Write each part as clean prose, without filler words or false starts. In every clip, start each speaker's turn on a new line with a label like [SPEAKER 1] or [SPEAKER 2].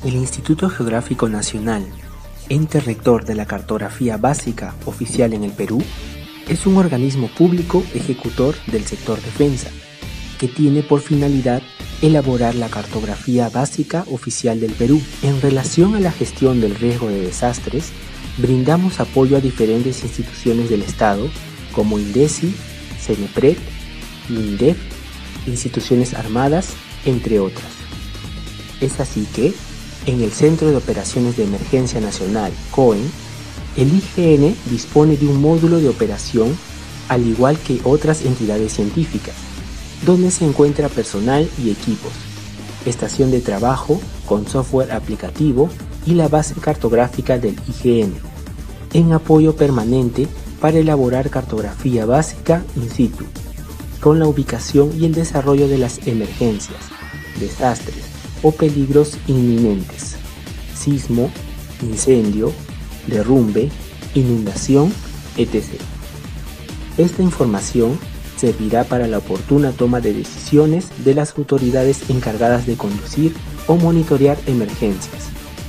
[SPEAKER 1] El Instituto Geográfico Nacional, ente rector de la cartografía básica oficial en el Perú, es un organismo público ejecutor del sector defensa, que tiene por finalidad elaborar la cartografía básica oficial del Perú. En relación a la gestión del riesgo de desastres, brindamos apoyo a diferentes instituciones del Estado, como INDECI, CENEPRED, MINDEF, instituciones armadas, entre otras. Es así que, en el Centro de Operaciones de Emergencia Nacional, COEN, el IGN dispone de un módulo de operación, al igual que otras entidades científicas, donde se encuentra personal y equipos, estación de trabajo con software aplicativo y la base cartográfica del IGN, en apoyo permanente para elaborar cartografía básica in situ, con la ubicación y el desarrollo de las emergencias, desastres o peligros inminentes, sismo, incendio, derrumbe, inundación, etc. Esta información servirá para la oportuna toma de decisiones de las autoridades encargadas de conducir o monitorear emergencias.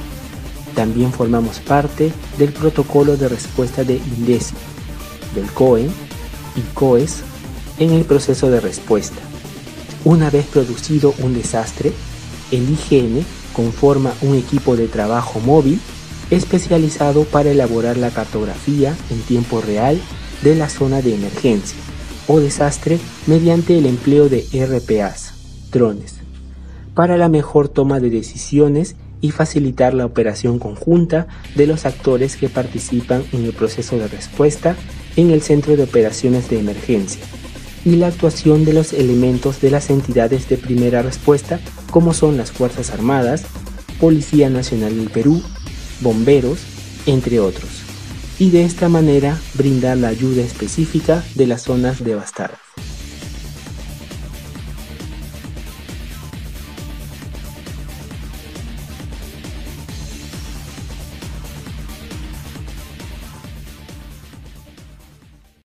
[SPEAKER 1] También formamos parte del protocolo de respuesta de INDECI, del COEN y COES en el proceso de respuesta. Una vez producido un desastre, el IGN conforma un equipo de trabajo móvil especializado para elaborar la cartografía en tiempo real de la zona de emergencia o desastre mediante el empleo de RPAs, drones, para la mejor toma de decisiones y facilitar la operación conjunta de los actores que participan en el proceso de respuesta en el Centro de Operaciones de Emergencia y la actuación de los elementos de las entidades de primera respuesta como son las Fuerzas Armadas, Policía Nacional del Perú, bomberos, entre otros, y de esta manera brindar la ayuda específica de las zonas devastadas.